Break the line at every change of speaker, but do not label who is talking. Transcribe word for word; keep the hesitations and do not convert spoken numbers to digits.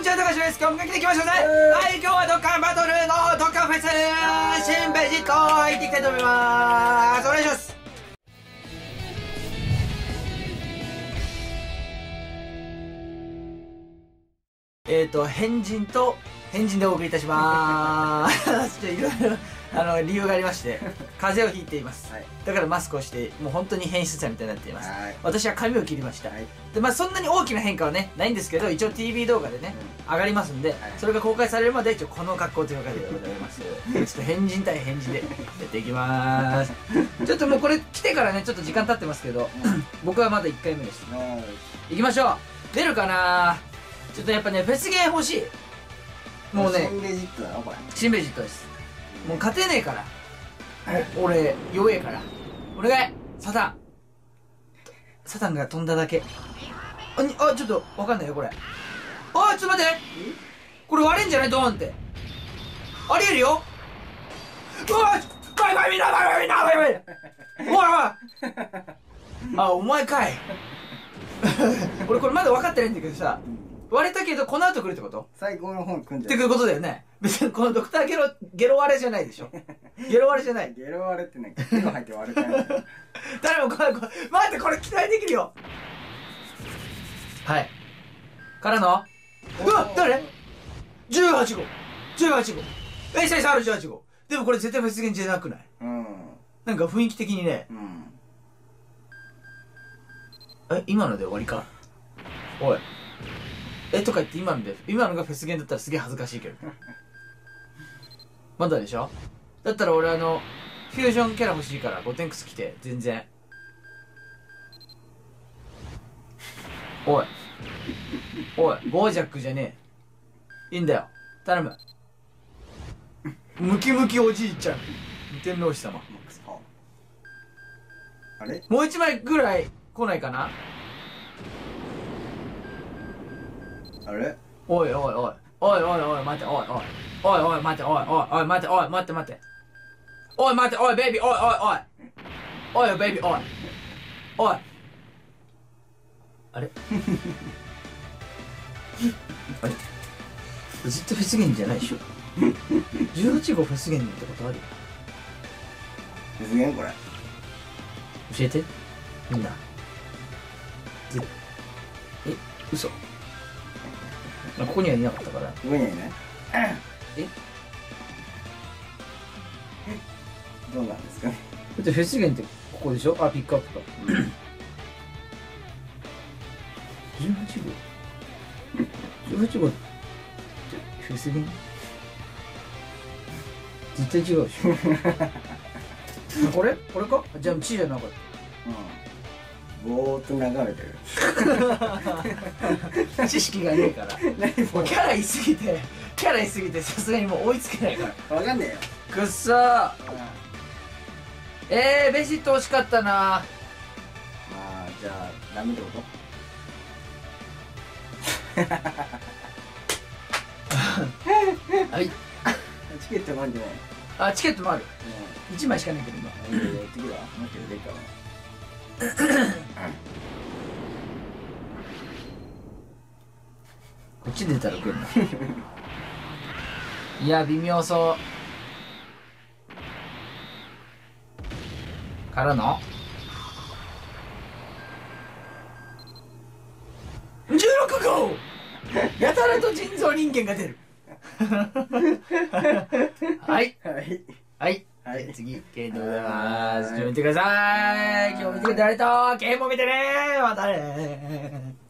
ちは、高橋です。今日も元気でいきましょうね。はい、今日はドッカンバトルのドッカンフェス新ベジット行っていきたいと思います。お願いします。えっと、変人と変人でお送りいたしまーす。ちょっといろいろあの理由がありまして風邪をひいています、はい、だからマスクをしてもう本当に変質者みたいになっています。私は髪を切りました、はい、でまあそんなに大きな変化はねないんですけど、一応 ティーブイ 動画でね、うん、上がりますんで、はい、それが公開されるまで一応この格好という感じでございますちょっと変人対変人でやっていきまーすちょっともうこれ来てからねちょっと時間経ってますけど僕はまだいっかいめです。いきましょう。出るかな。ちょっとやっぱねフェスゲー欲しい。もうね
新ベジットだろこれ。
新ベジットです。もう勝てねえから、もう俺弱えから。お願いサタン。サタンが飛んだだけ。あにあちょっとわかんないよこれ。あちょっと待って、これ割れんじゃないドーンって。ありえるよ。うわバイバイみんなバイバイみんなバイバイおいおいあお前かい俺これまだ分かってないんだけどさ、割れたけどこの後来るってこと？
最高の本組んじゃう
ってくることだよね。別にこのドクターゲロゲロ割れじゃないでしょ。ゲロ割れじゃない。
ゲロ割れってね、ゲロ入って割れてない。
誰もこれこれ待ってこれ期待できるよ。はいからのうわ誰 ?じゅうはち 号じゅうはち号エスエスアールじゅうはち 号。でもこれ絶対フェスゲンじゃなくない？うん、なんか雰囲気的にね、うん、え今ので終わりか。おいえとか言って今ので今のがフェスゲンだったらすげえ恥ずかしいけどまだでしょ。だったら俺あのフュージョンキャラ欲しいからゴテンクス来て全然。おいおいゴージャックじゃねえ、いいんだよ頼む。ムキムキおじいちゃん天皇様。
あれ
もう一枚ぐらい来ないかな。
あれ
おいおいおいおいおいおい待ておいおいおいおい待ておいおいおい待ておい待って待っておい待ておいベイビーおいおいおいおいベイビーおいおいあれあれずっとフェスゲンじゃないでしょじゅうはち号フェスゲンってことあるよ。
フェスゲンこれ
教えてみんな。え嘘。ここにはいなかったから。こ
こにはいない。えどうなんですかね。
だってフェスゲンってここでしょ。あピックアップか。じゅうはち号じゅうはち号ってフェスゲン絶対違うでしょこれこれか。じゃあ地じゃなかった。
うんぼーっと眺めて
る知識がねえからもうキャラいすぎてキャラいすぎてさすがにもう追いつけないから
わかんねえよ
くっそー、うん、えーベジット惜しかったな。まあ
じゃあダメってこと
はい
チケットもあるんじゃない。
あチケットもある、うん、いちまいしかないけど今
次はもっと出るかも
こっち出たら来るな。いや微妙そうからのじゅうろく号やたらと人造人間が出るはいはいはいはい、次、ゲームでございます。ちょっと見てください。今日見てくれた人、ゲームを見てねー。またねー。